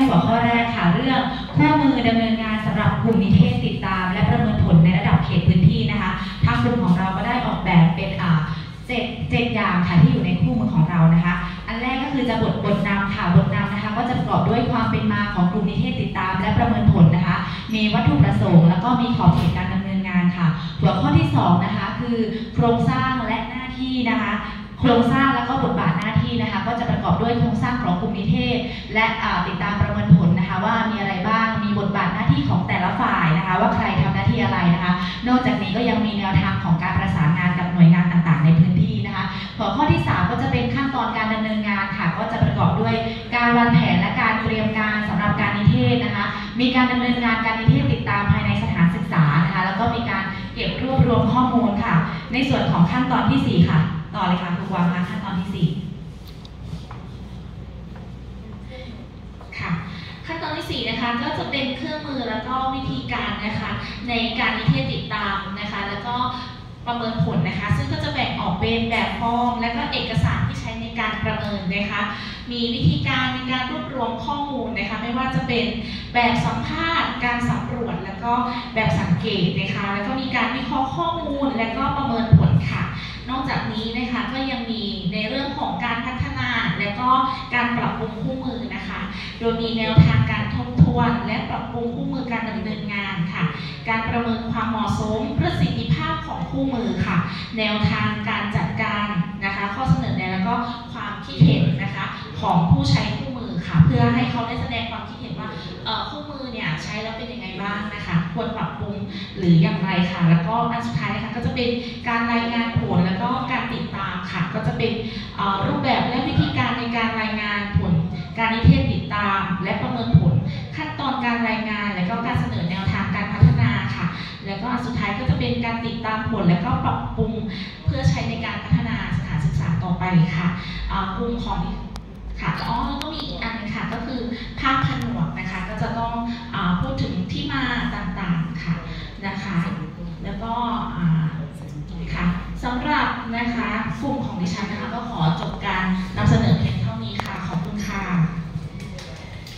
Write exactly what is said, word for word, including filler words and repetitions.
หัวข้อแรกค่ะเรื่องคู่มือดำเนินงานสำหรับกลุ่มนิเทศติดตามและประเมินผลในระดับเขตพื้นที่นะคะทางกลุ่มของเราก็ได้ออกแบบเป็นอ่าเจ็ดเจ็ดอย่างค่ะที่อยู่ในคู่มือของเรานะคะอันแรกก็คือจะบทบทนำค่ะบทนำนะคะก็จะประกอบด้วยความเป็นมาของกลุ่มนิเทศติดตามและประเมินผลนะคะมีวัตถุประสงค์แล้วก็มีขอบเขตการดำเนินงานค่ะหัวข้อที่สองนะคะคือโครงสร้างและหน้าที่นะคะโครงสร้างแล้วก็บทบาทหน้าที่นะคะก็จะประกอบด้วยโครงสร้างของกลุ่มนิเทศและติดตามประเมินผลนะคะว่ามีอะไรบ้างมีบทบาทหน้าที่ของแต่ละฝ่ายนะคะว่าใครทำหน้าที่อะไรนะคะนอกจากนี้ก็ยังมีแนวทางของการประสานงานกับหน่วยงานต่างๆในพื้นที่นะคะหัวข้อที่สามก็จะเป็นขั้นตอนการดำเนินงานค่ะก็จะประกอบด้วยการวางแผนและการเตรียมการสำหรับการนิเทศนะคะมีการดำเนินงานการนิเทศติดตามภายในสถานศึกษานะคะแล้วก็มีการเก็บรวบรวมข้อมูลค่ะในส่วนของขั้นตอนที่สี่ค่ะต่อเลยค่ะครูวางค่ะขั้นตอนที่สี่ค่ะขั้นตอนที่สี่นะคะก็จะเป็นเครื่องมือแล้วก็วิธีการนะคะในการนิเทศติดตามนะคะแล้วก็ประเมินผลนะคะซึ่งก็จะแบ่งออกเป็นแบบฟอร์มและก็เอกสารที่ใช้ในการประเมินนะคะมีวิธีการในการรวบรวมข้อมูลนะคะไม่ว่าจะเป็นแบบสัมภาษณ์การสำรวจแล้วก็แบบสังเกตนะคะแล้วก็มีการวิเคราะห์ข้อมูลและก็ประเมินผลค่ะนอกจากนี้นะคะก็ยังมีในเรื่องของการพัฒนาและก็การปรับปรุงคู่มือนะคะโดยมีแนวทางการทบทวนและปรับปรุงคู่มือการดำเนินงานค่ะการประเมินความเหมาะสมประสิทธิภาพของคู่มือค่ะแนวทางการจัดการนะคะข้อเสนอแนะแล้วก็ความคิดเห็นนะคะของผู้ใช้คู่มือค่ะเพื่อให้เขาได้แสดงความคิดเห็นว่าคู่มือเนี่ยใช้แล้วเป็นยังไงบ้างนะคะควรปรับปรุงหรืออย่างไรค่ะแล้วก็อันสุดท้ายนะคะก็จะเป็นการรายงานผลแล้วก็การติดตามค่ะก็จะเป็นรูปแบบและวิธีการในการรายงานผลการนิเทศติดตามและประเมินผลขั้นตอนการรายงานและก็การเสนอแนวทางการพัฒนาค่ะแล้วก็สุดท้ายก็จะเป็นการติดตามผลและก็ปรับปรุงเพื่อใช้ในการพัฒนาสถานศึกษาต่อไปค่ะกลุ่มของค่ะอ๋อแล้วก็มีอีกอันนึงค่ะก็คือภาคผนวกนะคะก็จะต้องอพูดถึงที่มาต่างๆค่ะนะคะแล้วก็ค่ะสำหรับนะคะกลุ่มของดิฉันนะคะก็ขอจบการนำเสนอ